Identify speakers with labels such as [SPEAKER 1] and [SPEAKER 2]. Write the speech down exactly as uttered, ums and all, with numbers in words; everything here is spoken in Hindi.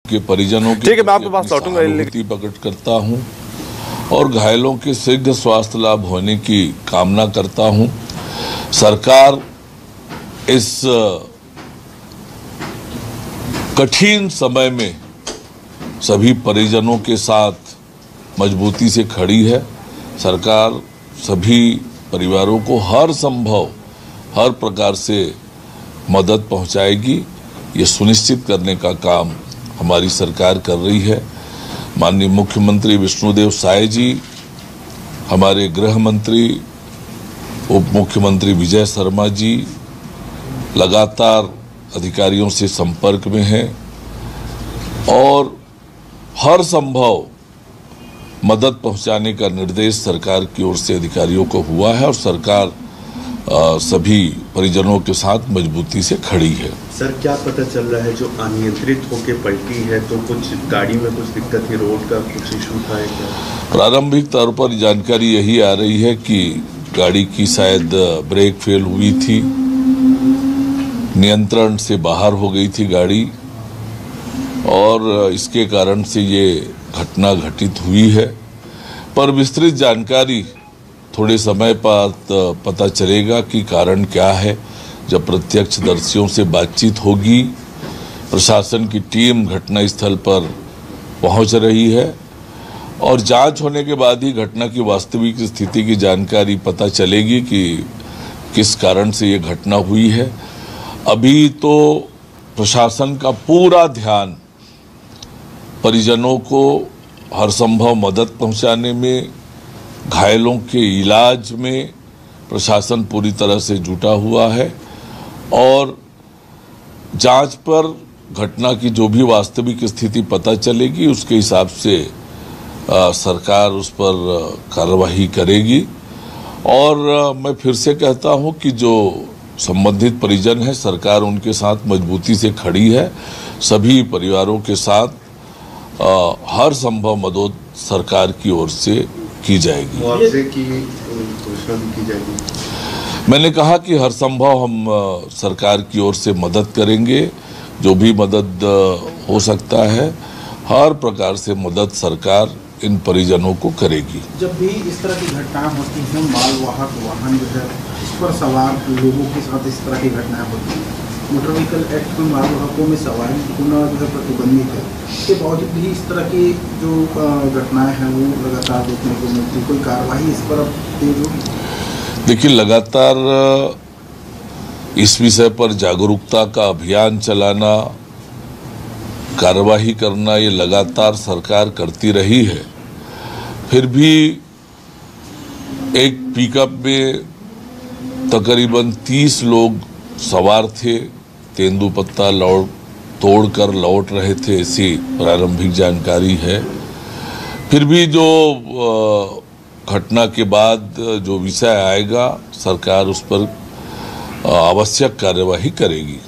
[SPEAKER 1] के परिजनों की
[SPEAKER 2] ठीक है, मैं आपके पास लौटूंगा।
[SPEAKER 1] सहानुभूति प्रकट करता हूं और घायलों के शीघ्र स्वास्थ्य लाभ होने की कामना करता हूं। सरकार इस कठिन समय में सभी परिजनों के साथ मजबूती से खड़ी है। सरकार सभी परिवारों को हर संभव हर प्रकार से मदद पहुंचाएगी, ये सुनिश्चित करने का काम हमारी सरकार कर रही है। माननीय मुख्यमंत्री विष्णुदेव साय जी, हमारे गृह मंत्री उप मुख्यमंत्री विजय शर्मा जी लगातार अधिकारियों से संपर्क में हैं और हर संभव मदद पहुंचाने का निर्देश सरकार की ओर से अधिकारियों को हुआ है और सरकार आ, सभी परिजनों के साथ मजबूती से खड़ी है।
[SPEAKER 3] सर, क्या पता चल रहा है जो अनियंत्रित होकर पलटी है तो कुछ गाड़ी में कुछ दिक्कत थी, रोड का कुछ इशू था क्या?
[SPEAKER 1] प्रारंभिक तौर पर जानकारी यही आ रही है कि गाड़ी की शायद ब्रेक फेल हुई थी, नियंत्रण से बाहर हो गई थी गाड़ी और इसके कारण से ये घटना घटित हुई है। पर विस्तृत जानकारी थोड़े समय बाद पता चलेगा कि कारण क्या है। जब प्रत्यक्षदर्शियों से बातचीत होगी, प्रशासन की टीम घटनास्थल पर पहुंच रही है और जांच होने के बाद ही घटना की वास्तविक स्थिति की जानकारी पता चलेगी कि किस कारण से ये घटना हुई है। अभी तो प्रशासन का पूरा ध्यान परिजनों को हर संभव मदद पहुंचाने में, घायलों के इलाज में प्रशासन पूरी तरह से जुटा हुआ है और जांच पर घटना की जो भी वास्तविक स्थिति पता चलेगी उसके हिसाब से आ, सरकार उस पर कार्रवाई करेगी। और आ, मैं फिर से कहता हूं कि जो संबंधित परिजन है, सरकार उनके साथ मजबूती से खड़ी है। सभी परिवारों के साथ आ, हर संभव मदद सरकार की ओर से की जाएगी।
[SPEAKER 3] मुआवजे की घोषणा भी की जाएगी।
[SPEAKER 1] मैंने कहा कि हर संभव हम आ, सरकार की ओर से मदद करेंगे, जो भी मदद आ, हो सकता है, हर प्रकार से मदद सरकार इन परिजनों को करेगी।
[SPEAKER 4] जब भी इस तरह की घटनाएं होती हैं, मालवाहक वाहन जो है इस पर सवार लोगों के साथ इस तरह की घटनाएं होती हैं, मोटर व्हीकल एक्ट में मालवाहकों में सवारी होना जो है प्रतिबंधित है, इसके बावजूद भी इस तरह की जो घटनाएं हैं वो लगातार देखने को मिलती, कोई कार्रवाई इस पर अब तेज होगी?
[SPEAKER 1] देखिए, लगातार इस विषय पर जागरूकता का अभियान चलाना, कार्रवाई करना, ये लगातार सरकार करती रही है। फिर भी एक पिकअप में तकरीबन तीस लोग सवार थे, तेंदुपत्ता लौट तोड़कर लौट रहे थे, ऐसी प्रारंभिक जानकारी है। फिर भी जो घटना के बाद जो विषय आएगा, सरकार उस पर आवश्यक कार्यवाही करेगी।